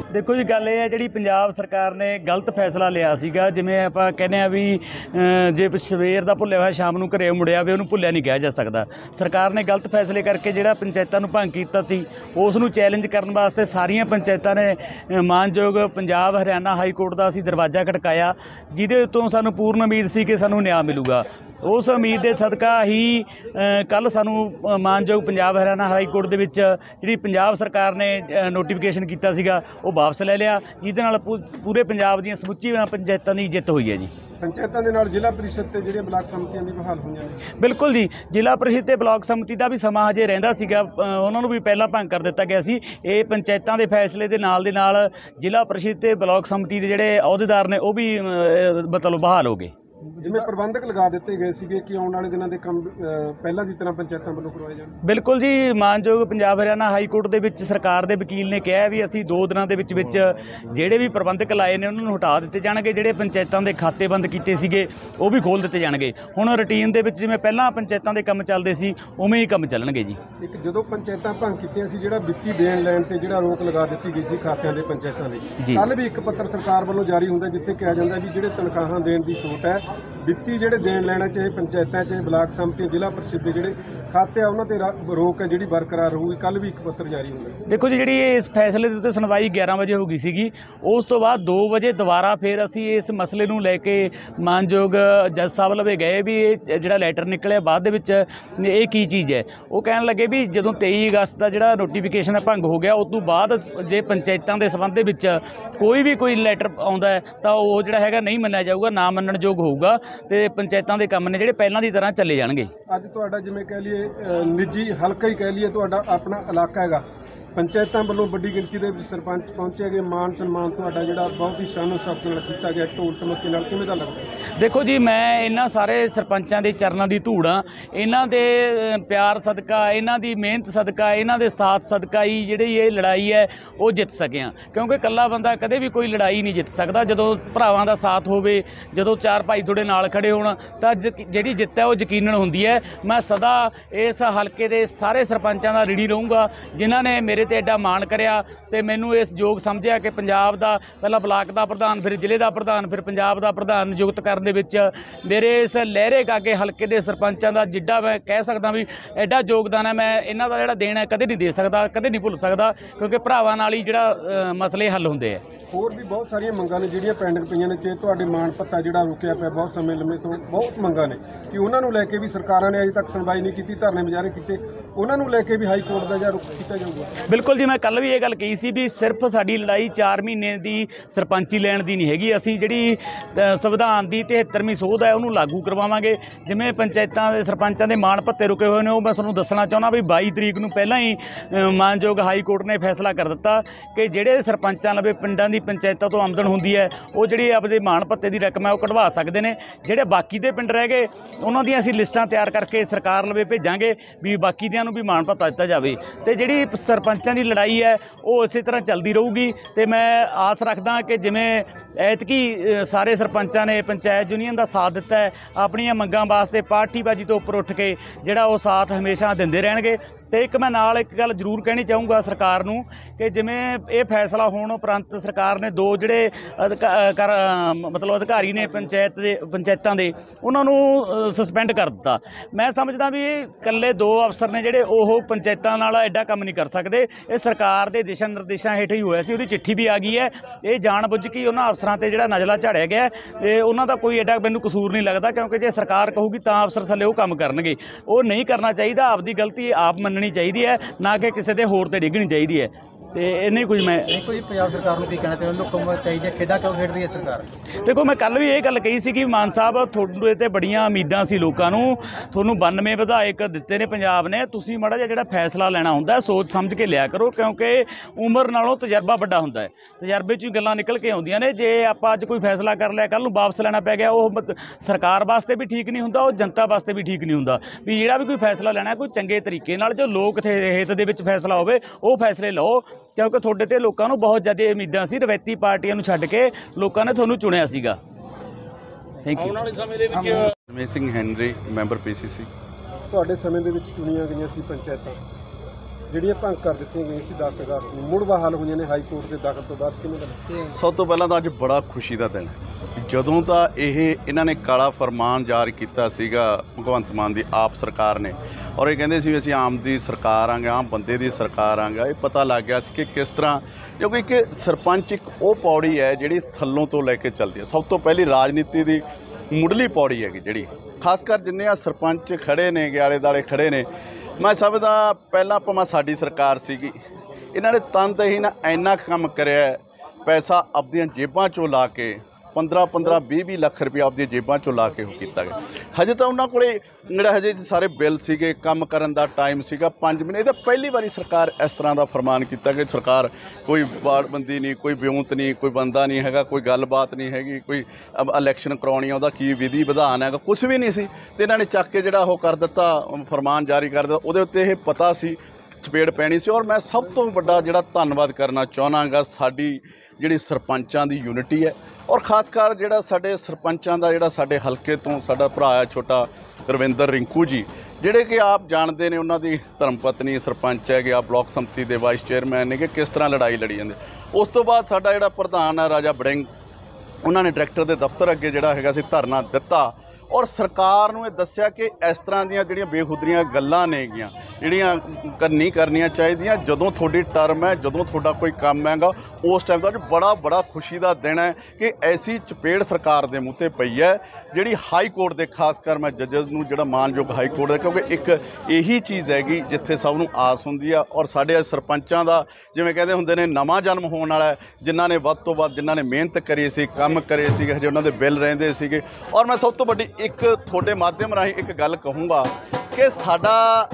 देखो जी गल ये है जी पंजाब सरकार ने गलत फैसला लिया सीगा जिवें आपां कहने आ भी जे सवेर दा भुल्लिया होया शाम नूं घरे मुड़िया वे उहनूं भुल्लिया नहीं कहा जा सकदा। सरकार ने गलत फैसले करके जिहड़ा पंचायतां नूं भंग कीता सी उस नूं चैलेंज करन वास्ते सारियां पंचायतां ने मानयोग पंजाब हरियाणा हाई कोर्ट दा असीं दरवाजा खड़काया जिहदे उत्तों सानूं पूर्ण उम्मीद सी कि सानूं न्याय मिलूगा। उस उम्मीद के सदका ही कल सानूं मानयोग पंजाब हरियाणा हाई कोर्ट दे विच जिहड़ी पंजाब सरकार ने नोटिफिकेशन कीता सीगा वो वापस ले लिया जिहदे नाल पूरे पंजाब दीयां समुची पंचायतां दी जिੱਤ होई है जी। पंचायतों के नाल जिला परिषद ते जिहड़ियां ब्लाक समतियां भी बहाल होईयां ने। बिल्कुल जी जिला परिषद ते ब्लाक समति का भी समा हजे रहिंदा सीगा उन्हां नूं भी पहलां भंग कर दिता गया सी। ये पंचायतां दे फैसले दे नाल जिला परिषद ते ब्लाक समति दे जिहड़े अहुदेदार ने वो भी मतलब बहाल हो गए। जिवें प्रबंधक लगा दिते गए सीगे कि आउण वाले दिनां दे काम पहलां दी तरह पंचायतां वल्लों करवाए जाण। बिल्कुल जी मानयोग पंजाब हरियाणा हाई कोर्ट दे विच सरकार दे वकील ने कहा भी असीं 2 दिनां दे विच जिहड़े भी प्रबंधक लाए ने उन्हां नूं हटा दिते जाणगे जिहड़े पंचायतां दे खाते बंद कीते सीगे वो भी खोल दिते जाणगे। हुण रूटीन दे विच जिवें पहलां पंचायतां दे काम चलदे सी उवें ही काम चलणगे जी। एक जदों पंचायतां भंग कीतियां सी जिहड़ा वित्ती देण लैण ते जिहड़ा रोक लगा दित्ती गई सी खातिਆਂ ਦੇ पंचायतां ਦੇ कल भी एक पत्र सरकार ਵੱਲੋਂ जारी ਹੁੰਦਾ जिथे कहा ਜਾਂਦਾ भी जिहड़े तनखाहां देण ਦੀ छूट है वित्ती ਜਿਹੜੇ देण ਲੈਣਾ ਚਾਹੇ पंचायतां चाहे ब्लाक समति जिला परिषद के ਜਿਹੜੇ खाते आ उन्हां ते रोक है जिहड़ी बरकरार रहूगी। कल भी एक पत्र जारी होगा। देखो जी जिहड़ी इस फैसले ਦੇ ਉੱਤੇ सुनवाई 11 ਵਜੇ ਹੋ ਗਈ ਸੀਗੀ ਉਸ ਤੋਂ ਬਾਅਦ 2 ਵਜੇ ਦੁਬਾਰਾ ਫਿਰ ਅਸੀਂ ਇਸ ਮਸਲੇ ਨੂੰ ਲੈ ਕੇ ਮਾਨਯੋਗ ਜੱਜ ਸਾਹਿਬ ਲਵੇ ਗਏ ਵੀ ਇਹ ਜਿਹੜਾ ਲੈਟਰ ਨਿਕਲਿਆ ਬਾਅਦ ਦੇ ਵਿੱਚ ਇਹ ਕੀ ਚੀਜ਼ ਹੈ। ਉਹ ਕਹਿਣ ਲੱਗੇ ਵੀ ਜਦੋਂ 23 ਅਗਸਤ ਦਾ ਜਿਹੜਾ ਨੋਟੀਫਿਕੇਸ਼ਨ ਹੈ ਭੰਗ ਹੋ ਗਿਆ ਉਸ ਤੋਂ ਬਾਅਦ ਜੇ ਪੰਚਾਇਤਾਂ ਦੇ ਸੰਬੰਧ ਦੇ ਵਿੱਚ ਕੋਈ ਲੈਟਰ ਆਉਂਦਾ ਹੈ ਤਾਂ ਉਹ ਜਿਹੜਾ ਹੈਗਾ ਨਹੀਂ ਮੰਨਿਆ ਜਾਊਗਾ ਨਾ ਮੰਨਣਯੋਗ ਹੋਊਗਾ ਤੇ ਪੰਚਾਇਤਾਂ ਦੇ ਕੰਮ ਨੇ ਜਿਹੜੇ ਪਹਿਲਾਂ ਦੀ ਤਰ੍ਹਾਂ ਚੱਲੇ ਜਾਣਗੇ। ਅੱਜ ਤੁਹਾਡਾ ਜਿਵੇਂ ਕਹਿ ਲਈਏ निजी हल्का ही कह लीए तो अपना इलाका है पंचायतों वालों बड़ी गिनती के सरपंच पहुंचे गए मान सन्मान तो जिहड़ा बहुत ही शानो शौकत नाल कीता गया ढोल ढमक्के नाल किवें दा लगदा। देखो जी मैं इन्हां सारे सरपंचां दे चरनां दी धूड़ हाँ इन्हां दे प्यार सदका इन्हां दी मेहनत सदका इन्हां दे साथ सदका ही जिहड़ी ये लड़ाई है वो जित सके हैं क्योंकि कल्ला बंदा कदे भी कोई लड़ाई नहीं जित सकदा। जदों भरावां दा साथ होवे जदों 4 भाई तुहाडे नाल खड़े होण तां जिहड़ी जित है वो यकीनन हुंदी है। मैं सदा इस हलके दे सारे सरपंचां दा रीढ़ी रहूँगा जिन्हां ने मेरे ते एडा मान करिया ते मैनू इस योग समझिया कि पंजाब दा पहला ब्लाक दा प्रधान फिर जिले दा प्रधान फिर पंजाब दा प्रधान नियुक्त करने विच मेरे इस लहरे कागे हलके दे सरपंचां दा जिड्डा मैं कह सकदा भी एडा योगदान है मैं इन्हां दा जिहड़ा देना कदे नहीं दे सकदा कदे नहीं भुल सकदा क्योंकि भरावां नाल ही जिहड़ा मसले हल हुंदे है। होर भी बहुत सारिया मंगां ने जिहड़ियां पेंडिंग पईयां ने ते तुहाडे मान पत्ता जिहड़ा रुकिया पिया बहुत समय लंबे तो बहुत मंगां ने कि उन्हां नूं लैके भी सरकारां ने अजे तक सुनवाई नहीं कीती धरने मुजाहरे कीते उन्हां नूं लैके भी हाई कोर्ट दा रुख कीता जाऊगा। बिल्कुल जी मैं कल भी ये गल कही सी भी सिर्फ साडी लड़ाई 4 महीने की सरपंची लैण दी नहीं हैगी। असीं जिहड़ी संविधान की 73वीं सोध है उन्होंने लागू करवावांगे। जिवें पंचायतां दे सरपंचां दे मान भत्ते रुके हुए ने मैं तुहानूं दसना चाहुंदा भी 22 तरीक नूं पहिलां ही मानयोग हाई कोर्ट ने फैसला कर दिता कि जिहड़े सरपंचां लवे पिंडां दी पंचायतां तो आमदन हुंदी है वो जिहड़ी आपदे मान भत्ते की रकम है वो कढवा सकदे ने। जिहड़े बाकी दे पिंड रह गए उन्हां दी असीं लिस्टां तैयार करके सरकार लवे भेजांगे भी बाकी दियां नूं भी मान भत्ता दित्ता जावे ते जिहड़ी सरपंचां दी लड़ाई है वो इसी तरह चलती रहूगी। तो मैं आस रखदा कि जिवें ऐतकी सारे सरपंचां ने पंचायत यूनियन का साथ दिता है अपनियां मंगां वास्ते पार्टीबाजी तो उपर उठ के जिहड़ा वो साथ हमेशा दिंदे रहणगे। तो एक मैं नाल एक गल जरूर कहनी चाहूँगा सरकार नूं कि जिवें ये फैसला होने उपरंत सरकार ने 2 जिहड़े मतलब अधिकारी ने पंचायतां दे उन्हां नूं सस्पेंड कर दिता। मैं समझदा भी कल्ले 2 अफसर ने जिहड़े ओह पंचायतां नाल एडा काम नहीं कर सकदे। ये सरकार दे दिशा निर्देशां हेठ ही होया सी उहदी चिट्ठी भी आ गई है। ये जाण बुझ के उन्हां अफसरां ते जिहड़ा नजला झाड़िया गया ते उन्हां दा कोई एडा मैनूं कसूर नहीं लगदा क्योंकि जे सरकार कहूगी तां अफसर थल्ले वो काम करनगे। वो नहीं करना चाहिए आपदी गलती आप मननी चाहिए है ना कि किसी के होर ते डिगनी चाहिए है। तो इन्नी कुछ मैं देखो जी पंजाब सरकार को कहना चाहिए लोगों को चाहिए खेडा क्यों खेड रही है सरकार। देखो मैं कल भी ये गल कही सी कि मान साहब थोड़े ते बड़ियां उम्मीदां सी लोगों नूं थोनू 92 विधायक दिते ने पंजाब ने तुसीं माड़ा जिहा जिहड़ा फैसला लेना हुंदा है सोच समझ के लिया करो क्योंकि उम्र नालों तजर्बा वड्डा हुंदा है। तजर्बे चों गल्लां निकल के आउंदियां ने। जे आपां अज कोई फैसला कर लिया कल नूं वापस लेना पै गया वो सरकार वास्ते भी ठीक नहीं हुंदा वो जनता वास्ते भी ठीक नहीं हुंदा। भी जिहड़ा भी कोई फैसला लेना कोई चंगे तरीके नाल जो लोक हित दे विच फैसला होवे वो फैसले लो क्योंकि थोड़े ते लोगों को बहुत ज़्यादा उम्मीदां सी रवैती पार्टियां नूं छड्ड के लोगों ने तुहानूं चुनिया सीगा। Thank you. Ramesh Singh honorary member PCC। तुहाडे समय दे विच चुनियां गईयां सी पंचायतां ਜਿਹੜੀਆਂ ਭੰਗ ਕਰ ਦਿੱਤੀਆਂ ਗਈਆਂ ਸੀ 10 ਅਗਸਤ ਨੂੰ ਮੁੜ ਬਹਾਲ ਹੋਈਆਂ ਨੇ ਹਾਈ ਕੋਰਟ ਦੇ ਦਾਖਲ ਤੋਂ ਬਾਅਦ, ਕਿਵੇਂ ਗੱਲ? ਸਭ ਤੋਂ ਪਹਿਲਾਂ ਤਾਂ ਅੱਜ ਬੜਾ ਖੁਸ਼ੀ ਦਾ ਦਿਨ ਹੈ। ਜਦੋਂ ਤਾਂ ਇਹਨਾਂ ਨੇ ਕਾਲਾ ਫਰਮਾਨ ਜਾਰੀ ਕੀਤਾ ਸੀਗਾ ਭਗਵੰਤ ਮਾਨ ਦੀ ਆਪ ਸਰਕਾਰ ਨੇ, ਔਰ ਇਹ ਕਹਿੰਦੇ ਸੀ ਵੀ ਅਸੀਂ ਆਮ ਦੀ ਸਰਕਾਰ ਆਂਗੇ, ਆਮ ਬੰਦੇ ਦੀ ਸਰਕਾਰ ਆਂਗੇ, ਇਹ ਪਤਾ ਲੱਗ ਗਿਆ ਸੀ ਕਿ ਕਿਸ ਤਰ੍ਹਾਂ, ਕਿਉਂਕਿ ਇੱਕ ਸਰਪੰਚ ਇੱਕ ਉਹ ਪੌੜੀ ਹੈ ਜਿਹੜੀ ਥੱਲੋਂ ਤੋਂ ਲੈ ਕੇ ਚੱਲਦੀ ਹੈ। ਸਭ ਤੋਂ ਪਹਿਲੀ ਰਾਜਨੀਤੀ ਦੀ ਮੁੱਢਲੀ ਪੌੜੀ ਹੈਗੀ ਜਿਹੜੀ, ਖਾਸ ਕਰ ਜਿੰਨੇ ਆ ਸਰਪੰਚ ਖੜੇ ਨੇ, ਆਲੇ ਦੁਆਲੇ ਖੜੇ ਨੇ, ਮੈਂ ਸਭ ਦਾ ਪਹਿਲਾਂ ਭਾਵੇਂ ਸਾਡੀ ਸਰਕਾਰ ਸੀਗੀ, ਇਹਨਾਂ ਨੇ ਤਨਦੇਹੀ ਨਾਲ ਇੰਨਾ ਕੰਮ ਕਰਿਆ, ਪੈਸਾ ਆਪਦੀਆਂ ਜੇਬਾਂ 'ਚੋਂ ਲਾ ਕੇ 15-15, 20-20 ਲੱਖ ਰੁਪਇਆ ਆਪਦੀਆਂ ਜੇਬਾਂ 'ਚੋਂ ਲਾ ਕੇ ਉਹ ਕੀਤਾ ਗਿਆ। ਹਜੇ ਤਾਂ ਉਹਨਾਂ ਕੋਲੇ ਜਿਹੜਾ ਹਜੇ ਸਾਰੇ ਬਿੱਲ ਸੀਗੇ, ਕੰਮ ਕਰਨ ਦਾ ਟਾਈਮ ਸੀਗਾ 5 ਮਹੀਨੇ। ਇਹ ਤਾਂ ਪਹਿਲੀ ਵਾਰੀ ਸਰਕਾਰ ਇਸ ਤਰ੍ਹਾਂ ਦਾ ਫਰਮਾਨ ਕੀਤਾ ਕਿ ਸਰਕਾਰ ਕੋਈ ਵਾਰਡਬੰਦੀ ਨਹੀਂ, ਕੋਈ ਵਿਉਂਤ ਨਹੀਂ, ਕੋਈ ਬੰਦਾ ਨਹੀਂ ਹੈਗਾ, ਕੋਈ ਗੱਲਬਾਤ ਨਹੀਂ ਹੈਗੀ, ਕੋਈ ਇਲੈਕਸ਼ਨ ਕਰਾਉਣੀ ਆ ਉਹਦਾ ਕੀ ਵਿਧੀ ਵਿਧਾਨ ਹੈਗਾ, ਕੁਛ ਵੀ ਨਹੀਂ ਸੀ। ਅਤੇ ਇਹਨਾਂ ਨੇ ਚੱਕ ਕੇ ਜਿਹੜਾ ਉਹ ਕਰ ਦਿੱਤਾ, ਫਰਮਾਨ ਜਾਰੀ ਕਰ ਦਿੱਤਾ। ਉਹਦੇ ਉੱਤੇ ਇਹ ਪਤਾ ਸੀ ਚਪੇੜ ਪੈਣੀ ਸੀ। ਔਰ ਮੈਂ ਸਭ ਤੋਂ ਵੱਡਾ ਜਿਹੜਾ ਧੰਨਵਾਦ ਕਰਨਾ ਚਾਹੁੰਦਾ ਸਾਡੀ ਜਿਹੜੀ ਸਰਪੰਚਾਂ ਦੀ ਯੂਨਿਟੀ ਹੈ, ਔਰ ਖਾਸ ਕਰ ਜਿਹੜਾ ਸਾਡੇ ਸਰਪੰਚਾਂ ਦਾ ਜਿਹੜਾ ਸਾਡੇ ਹਲਕੇ ਤੋਂ ਸਾਡਾ ਭਰਾ ਹੈ ਛੋਟਾ ਰਵਿੰਦਰ ਰਿੰਕੂ ਜੀ, ਜਿਹੜੇ ਕਿ ਆਪ ਜਾਣਦੇ ਨੇ, ਉਹਨਾਂ ਦੀ ਧਰਮ ਪਤਨੀ ਸਰਪੰਚ ਹੈਗੇ, ਆ ਬਲਾਕ ਸੰਮਤੀ ਦੇ ਵਾਈਸ ਚੇਅਰਮੈਨ ਨੇ, ਕਿ ਕਿਸ ਤਰ੍ਹਾਂ ਲੜਾਈ ਲੜੀ ਜਾਂਦੇ। ਉਸ ਤੋਂ ਬਾਅਦ ਸਾਡਾ ਜਿਹੜਾ ਪ੍ਰਧਾਨ ਹੈ ਰਾਜਾ ਬੜਿੰਗ, ਉਹਨਾਂ ਨੇ ਡਾਇਰੈਕਟਰ ਦੇ ਦਫ਼ਤਰ ਅੱਗੇ ਜਿਹੜਾ ਹੈਗਾ ਸੀ ਧਰਨਾ ਦਿੱਤਾ, ਔਰ ਸਰਕਾਰ ਨੂੰ ਇਹ ਦੱਸਿਆ ਕਿ ਇਸ ਤਰ੍ਹਾਂ ਦੀਆਂ ਜਿਹੜੀਆਂ ਬੇਖੁਦਰੀਆਂ ਗੱਲਾਂ ਨੇਗੀਆਂ, ਜਿਹੜੀਆਂ ਨਹੀਂ ਕਰਨੀਆਂ ਚਾਹੀਦੀਆਂ। ਜਦੋਂ ਤੁਹਾਡੀ ਟਰਮ ਹੈ, ਜਦੋਂ ਤੁਹਾਡਾ ਕੋਈ ਕੰਮ ਹੈਗਾ, ਉਸ ਟਾਈਮ ਦਾ ਬੜਾ ਖੁਸ਼ੀ ਦਾ ਦਿਨ ਹੈ ਕਿ ਐਸੀ ਚਪੇੜ ਸਰਕਾਰ ਦੇ ਮੂੰਹ 'ਤੇ ਪਈ ਹੈ, ਜਿਹੜੀ ਹਾਈ ਕੋਰਟ ਦੇ, ਖਾਸ ਕਰ ਮੈਂ ਜੱਜਸ ਨੂੰ ਜਿਹੜਾ ਮਾਨਯੋਗ ਹਾਈ ਕੋਰਟ ਦਾ, ਕਿਉਂਕਿ ਇੱਕ ਇਹੀ ਚੀਜ਼ ਹੈਗੀ ਜਿੱਥੇ ਸਭ ਨੂੰ ਆਸ ਹੁੰਦੀ ਆ। ਔਰ ਸਾਡੇ ਸਰਪੰਚਾਂ ਦਾ ਜਿਵੇਂ ਕਹਿੰਦੇ ਹੁੰਦੇ ਨੇ ਨਵਾਂ ਜਨਮ ਹੋਣ ਵਾਲਾ, ਜਿਨ੍ਹਾਂ ਨੇ ਵੱਧ ਤੋਂ ਵੱਧ, ਜਿਨ੍ਹਾਂ ਨੇ ਮਿਹਨਤ ਕਰੀ ਸੀ, ਕੰਮ ਕਰੇ ਸੀਗੇ, ਹਜੇ ਉਹਨਾਂ ਦੇ ਬਿੱਲ ਰਹਿੰਦੇ ਸੀਗੇ। ਔਰ ਮੈਂ ਸਭ ਤੋਂ ਵੱਡੀ ਇੱਕ ਤੁਹਾਡੇ ਮਾਧਿਅਮ ਰਾਹੀਂ ਇੱਕ ਗੱਲ ਕਹੂੰਗਾ ਕਿ ਸਾਡਾ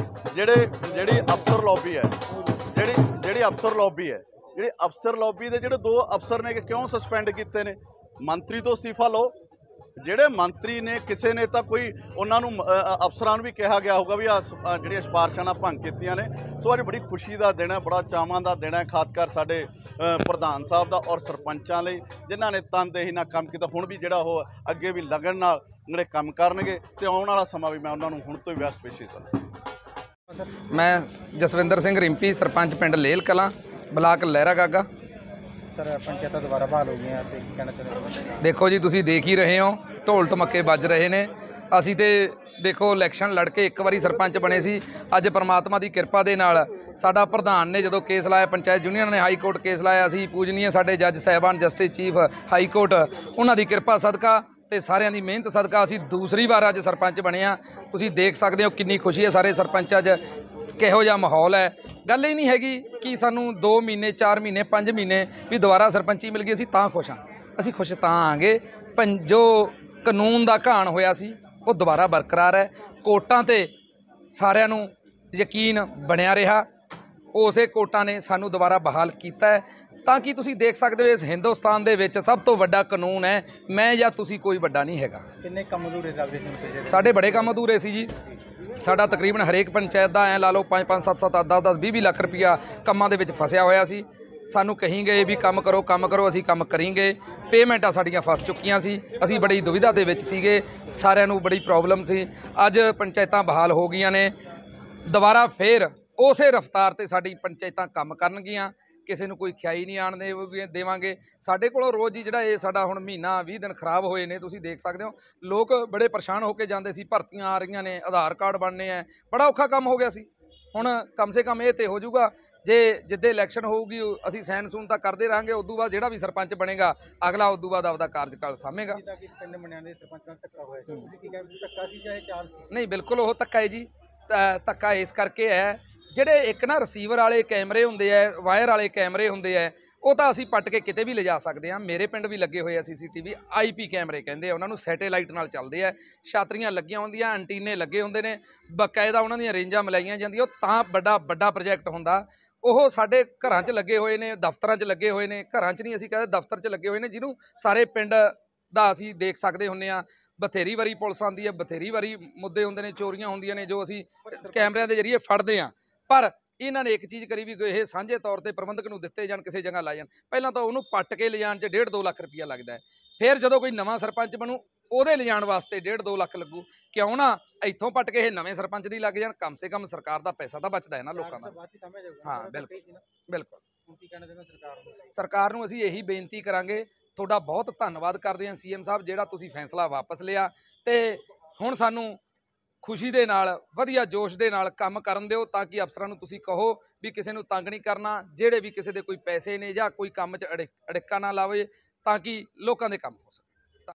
ਜਿਹੜੀ ਅਫਸਰ ਲੌਬੀ ਹੈ, ਜਿਹੜੀ ਅਫਸਰ ਲੌਬੀ ਦੇ ਜਿਹੜੇ 2 ਅਫਸਰ ਨੇ, ਕਿ ਕਿਉਂ ਸਸਪੈਂਡ ਕੀਤੇ ਨੇ? ਮੰਤਰੀ ਤੋਂ ਅਸਤੀਫਾ ਲਓ। ਜਿਹੜੇ ਮੰਤਰੀ ਨੇ, ਕਿਸੇ ਨੇ ਤਾਂ ਕੋਈ ਉਹਨਾਂ ਨੂੰ ਅਫਸਰਾਂ ਨੂੰ ਵੀ ਕਿਹਾ ਗਿਆ ਹੋਊਗਾ ਵੀ ਜਿਹੜੀਆਂ ਸਿਫਾਰਸ਼ਾਂ ਨਾਲ ਭੰਗ ਕੀਤੀਆਂ ਨੇ। ਸੋ ਅੱਜ ਬੜੀ ਖੁਸ਼ੀ ਦਾ ਦਿਨ ਹੈ, ਬੜਾ ਚਾਵਾਂ ਦਾ ਦਿਨ ਹੈ, ਖਾਸ ਕਰ ਸਾਡੇ ਪ੍ਰਧਾਨ ਸਾਹਿਬ ਦਾ ਔਰ ਸਰਪੰਚਾਂ ਲਈ, ਜਿਨ੍ਹਾਂ ਨੇ ਤਨਦੇਹੀ ਨਾਲ ਕੰਮ ਕੀਤਾ। ਹੁਣ ਵੀ ਜਿਹੜਾ ਉਹ ਅੱਗੇ ਵੀ ਲਗਨ ਨਾਲ ਜਿਹੜੇ ਕੰਮ ਕਰਨਗੇ, ਅਤੇ ਆਉਣ ਵਾਲਾ ਸਮਾਂ ਵੀ ਮੈਂ ਉਹਨਾਂ ਨੂੰ ਹੁਣ ਤੋਂ ਹੀ ਵਿਅਸਤ ਪੇਸ਼ੀ ਕਰਾਂ। ਮੈਂ ਜਸਵਿੰਦਰ ਸਿੰਘ ਰਿੰਪੀ, ਸਰਪੰਚ ਪਿੰਡ ਲੇਲ ਕਲਾਂ, ਬਲਾਕ ਲਹਿਰਾ ਗਾਗਾ। ਸਰ ਪੰਚਾਇਤਾਂ ਦੁਬਾਰਾ ਬਹਾਲ ਹੋ ਗਈਆਂ ਤੇ ਕੀ ਕਹਿਣਾ ਚਾਹੁੰਦੇ ਹੋ? ਦੇਖੋ ਜੀ, ਤੁਸੀਂ ਦੇਖ ਹੀ ਰਹੇ ਹੋ, ਢੋਲ ਢਮੱਕੇ ਵੱਜ ਰਹੇ ਨੇ। ਅਸੀਂ ਤੇ ਦੇਖੋ ਇਲੈਕਸ਼ਨ ਲੜ ਕੇ ਇੱਕ ਵਾਰੀ ਸਰਪੰਚ ਬਣੇ ਸੀ। ਅੱਜ ਪਰਮਾਤਮਾ ਦੀ ਕਿਰਪਾ ਦੇ ਨਾਲ ਸਾਡਾ ਪ੍ਰਧਾਨ ਨੇ ਜਦੋਂ ਕੇਸ ਲਾਇਆ, ਪੰਚਾਇਤ ਯੂਨੀਅਨ ਨੇ ਹਾਈ ਕੋਰਟ ਕੇਸ ਲਾਇਆ ਸੀ, ਪੂਜਨੀਏ ਸਾਡੇ ਜੱਜ ਸਾਹਿਬਾਨ, ਜਸਟਿਸ ਚੀਫ ਹਾਈ ਕੋਰਟ, ਉਹਨਾਂ ਦੀ ਕਿਰਪਾ ਸਦਕਾ ਤੇ ਸਾਰਿਆਂ ਦੀ ਮਿਹਨਤ ਸਦਕਾ ਅਸੀਂ ਦੂਸਰੀ ਵਾਰ ਅੱਜ ਸਰਪੰਚ ਬਣੇ ਆ। ਤੁਸੀਂ ਦੇਖ ਸਕਦੇ ਹੋ ਕਿੰਨੀ ਖੁਸ਼ੀ ਹੈ ਸਾਰੇ ਸਰਪੰਚਾਂ 'ਚ, ਕਿਹੋ ਜਿਹਾ ਮਾਹੌਲ ਹੈ। ਗੱਲ ਹੀ ਨਹੀਂ ਹੈਗੀ ਕਿ ਸਾਨੂੰ 2 ਮਹੀਨੇ, 4 ਮਹੀਨੇ, 5 ਮਹੀਨੇ ਵੀ ਦੁਬਾਰਾ ਸਰਪੰਚੀ ਮਿਲ ਗਈ, ਅਸੀਂ ਤਾਂ ਖੁਸ਼ ਹਾਂ। ਅਸੀਂ ਖੁਸ਼ ਤਾਂ ਆਂਗੇ ਜੋ ਕਾਨੂੰਨ ਦਾ ਘਾਣ ਹੋਇਆ ਸੀ ਉਹ ਦੁਬਾਰਾ ਬਰਕਰਾਰ ਹੈ। ਕੋਰਟਾਂ 'ਤੇ ਸਾਰਿਆਂ ਨੂੰ ਯਕੀਨ ਬਣਿਆ ਰਿਹਾ, ਉਸੇ ਕੋਰਟਾਂ ਨੇ ਸਾਨੂੰ ਦੁਬਾਰਾ ਬਹਾਲ ਕੀਤਾ ਹੈ। ਤਾਂ ਕਿ ਤੁਸੀਂ ਦੇਖ ਸਕਦੇ ਹੋ ਇਸ ਹਿੰਦੁਸਤਾਨ ਦੇ ਵਿੱਚ ਸਭ ਤੋਂ ਵੱਡਾ ਕਾਨੂੰਨ ਹੈ, ਮੈਂ ਜਾਂ ਤੁਸੀਂ, ਕੋਈ ਵੱਡਾ ਨਹੀਂ ਹੈਗਾ। ਕਿੰਨੇ ਕੰਮ ਅਧੂਰੇ ਲੱਗਦੇ ਸੀ? ਸਾਡੇ ਬੜੇ ਕੰਮ ਅਧੂਰੇ ਸੀ ਜੀ। ਸਾਡਾ ਤਕਰੀਬਨ ਹਰੇਕ ਪੰਚਾਇਤ ਦਾ ਲਾ ਲਓ 5-5, 7-7, 10-10, 20-20 ਲੱਖ ਰੁਪਈਆ ਕੰਮਾਂ ਦੇ ਵਿੱਚ ਫਸਿਆ ਹੋਇਆ ਸੀ। ਸਾਨੂੰ ਕਹੀਂ ਗਏ ਵੀ ਕੰਮ ਕਰੋ, ਅਸੀਂ ਕੰਮ ਕਰੀਂਗੇ। ਪੇਮੈਂਟਾਂ ਸਾਡੀਆਂ ਫਸ ਚੁੱਕੀਆਂ ਸੀ, ਅਸੀਂ ਬੜੀ ਦੁਵਿਧਾ ਦੇ ਵਿੱਚ ਸੀਗੇ, ਸਾਰਿਆਂ ਨੂੰ ਬੜੀ ਪ੍ਰੋਬਲਮ ਸੀ। ਅੱਜ ਪੰਚਾਇਤਾਂ ਬਹਾਲ ਹੋ ਗਈਆਂ ਨੇ, ਦੁਬਾਰਾ ਫੇਰ ਉਸੇ ਰਫ਼ਤਾਰ 'ਤੇ ਸਾਡੀ ਪੰਚਾਇਤਾਂ ਕੰਮ ਕਰਨਗੀਆਂ। ਕਿਸੇ ਨੂੰ ਕੋਈ ਖਿਆਈ ਨਹੀਂ ਆਣ ਦੇਵਾਂਗੇ। ਸਾਡੇ ਕੋਲੋਂ ਰੋਜ਼ ਹੀ ਜਿਹੜਾ ਇਹ ਸਾਡਾ ਹੁਣ ਮਹੀਨਾ 20 ਦਿਨ ਖਰਾਬ ਹੋਏ ਨੇ, ਤੁਸੀਂ ਦੇਖ ਸਕਦੇ ਹੋ। ਲੋਕ ਬੜੇ ਪਰੇਸ਼ਾਨ ਹੋ ਕੇ ਜਾਂਦੇ ਸੀ, ਭਰਤੀਆਂ ਆ ਰਹੀਆਂ ਨੇ, ਆਧਾਰ ਕਾਰਡ ਬਣਨੇ ਆ, ਬੜਾ ਔਖਾ ਕੰਮ ਹੋ ਗਿਆ ਸੀ। ਹੁਣ ਕਮ ਸੇ ਕਮ ਇਹ ਤੇ ਹੋ ਜਾਊਗਾ, ਜੇ ਜਿੱਦੇ ਇਲੈਕਸ਼ਨ ਹੋਊਗੀ ਅਸੀਂ ਸੈਨ ਸੂਨ ਤਾਂ ਕਰਦੇ ਰਹਾਂਗੇ। ਉਦੋਂ ਬਾਅਦ ਜਿਹੜਾ ਵੀ ਸਰਪੰਚ ਬਣੇਗਾ ਅਗਲਾ ਉਦੋਂ ਬਾਅਦ ਆਪਦਾ ਕਾਰਜਕਾਲ ਸਾਂਭੇਗਾ। ਪਿੰਡ ਮੰਨਿਆਂ ਦੇ ਸਰਪੰਚਾਂ ਧੱਕਾ ਹੋਇਆ ਸੀ, ਤੁਸੀਂ ਕੀ ਕਹਿੰਦੇ? ਧੱਕਾ ਸੀ ਜਾਂ ਚਾਲ ਸੀ? ਨਹੀਂ, ਬਿਲਕੁਲ ਉਹ ਧੱਕਾ ਹੈ ਜੀ। ਧੱਕਾ ਇਸ ਕਰਕੇ ਹੈ, ਜਿਹੜੇ ਇੱਕ ਨਾ ਰਿਸੀਵਰ ਵਾਲੇ ਕੈਮਰੇ ਹੁੰਦੇ ਆ, ਵਾਇਰ ਵਾਲੇ ਕੈਮਰੇ ਹੁੰਦੇ ਆ, ਉਹ ਤਾਂ ਅਸੀਂ ਪੱਟ ਕੇ ਕਿਤੇ ਵੀ ਲਿਜਾ ਸਕਦੇ ਹਾਂ। ਮੇਰੇ ਪਿੰਡ ਵੀ ਲੱਗੇ ਹੋਏ ਆ CCTV, IP ਕੈਮਰੇ ਕਹਿੰਦੇ ਆ ਉਹਨਾਂ ਨੂੰ, ਸੈਟੇਲਾਈਟ ਨਾਲ ਚੱਲਦੇ ਆ, ਛਾਤਰੀਆਂ ਲੱਗੀਆਂ ਹੁੰਦੀਆਂ, ਐਂਟੀਨੇ ਲੱਗੇ ਹੁੰਦੇ ਨੇ, ਬਕਾਇਦਾ ਉਹਨਾਂ ਦੀਆਂ ਰੇਂਜਾਂ ਮਿਲਾਈਆਂ ਜਾਂਦੀਆਂ। ਉਹ ਤਾਂ ਵੱਡਾ ਪ੍ਰੋਜੈਕਟ ਹੁੰਦਾ। ਉਹ ਸਾਡੇ ਘਰਾਂ 'ਚ ਲੱਗੇ ਹੋਏ ਨੇ, ਦਫ਼ਤਰਾਂ 'ਚ ਲੱਗੇ ਹੋਏ ਨੇ, ਘਰਾਂ 'ਚ ਨਹੀਂ ਅਸੀਂ ਕਹਿੰਦੇ, ਦਫ਼ਤਰ 'ਚ ਲੱਗੇ ਹੋਏ ਨੇ, ਜਿਹਨੂੰ ਸਾਰੇ ਪਿੰਡ ਦਾ ਅਸੀਂ ਦੇਖ ਸਕਦੇ ਹੁੰਦੇ ਹਾਂ। ਬਥੇਰੀ ਵਾਰੀ ਪੁਲਿਸ ਆਉਂਦੀ ਹੈ, ਬਥੇਰੀ ਵਾਰੀ ਮੁੱਦੇ ਹੁੰਦੇ ਨੇ, ਚੋਰੀਆਂ ਹੁੰਦੀਆਂ ਨੇ, ਜੋ ਅਸੀਂ ਕੈਮਰਿਆਂ ਦੇ ਜ਼ਰੀਏ ਫੜਦੇ ਹਾਂ। ਪਰ ਇਹਨਾਂ ਨੇ ਇੱਕ ਚੀਜ਼ ਕਰੀ ਵੀ ਇਹ ਸਾਂਝੇ ਤੌਰ ਤੇ ਪ੍ਰਬੰਧਕ ਨੂੰ ਦਿੱਤੇ ਜਾਣ, ਕਿਸੇ ਜਗ੍ਹਾ ਲਾਏ ਜਾਣ। ਪਹਿਲਾਂ ਤਾਂ ਉਹਨੂੰ ਪੱਟ ਕੇ ਲਿਜਾਣ 'ਚ 1.5-2 ਲੱਖ ਰੁਪਈਆ ਲੱਗਦਾ ਹੈ। ਫਿਰ ਜਦੋਂ ਕੋਈ ਨਵਾਂ ਸਰਪੰਚ ਬਣੂ ਉਹਦੇ ਲਿਜਾਣ ਵਾਸਤੇ 1.5-2 ਲੱਖ ਲੱਗੂ। ਕਿਉਂ ਨਾ ਇੱਥੋਂ ਪੱਟ ਕੇ ਇਹ ਨਵੇਂ ਸਰਪੰਚ ਦੀ ਲੱਗ ਜਾਣ, ਕਮ ਸੇ ਕਮ ਸਰਕਾਰ ਦਾ ਪੈਸਾ ਤਾਂ ਬਚਦਾ ਹੈ ਨਾ ਲੋਕਾਂ ਦਾ। ਹਾਂ ਬਿਲਕੁਲ ਬਿਲਕੁਲ। ਕੀ ਕਹਿਣਾ ਚਾਹੁੰਦੇ ਸਰਕਾਰ ਨੂੰ? ਸਰਕਾਰ ਨੂੰ ਅਸੀਂ ਇਹੀ ਬੇਨਤੀ ਕਰਾਂਗੇ, ਤੁਹਾਡਾ ਬਹੁਤ ਧੰਨਵਾਦ ਕਰਦੇ ਹਾਂ ਸੀਐਮ ਸਾਹਿਬ, ਜਿਹੜਾ ਤੁਸੀਂ ਫੈਸਲਾ ਵਾਪਸ ਲਿਆ ਤੇ ਹੁਣ ਸਾਨੂੰ ਖੁਸ਼ੀ ਦੇ ਨਾਲ ਵਧੀਆ ਜੋਸ਼ ਦੇ ਨਾਲ ਕੰਮ ਕਰਨ ਦਿਓ, ਤਾਂ ਕਿ ਅਫਸਰਾਂ ਨੂੰ ਤੁਸੀਂ ਕਹੋ ਵੀ ਕਿਸੇ ਨੂੰ ਤੰਗ ਨਹੀਂ ਕਰਨਾ, ਜਿਹੜੇ ਵੀ ਕਿਸੇ ਦੇ ਕੋਈ ਪੈਸੇ ਨੇ ਜਾਂ ਕੋਈ ਕੰਮ 'ਚ ਅੜਿੱਕਾ ਨਾ ਲਾਵੇ, ਤਾਂ ਕਿ ਲੋਕਾਂ ਦੇ ਕੰਮ ਹੋ ਸਕੇ।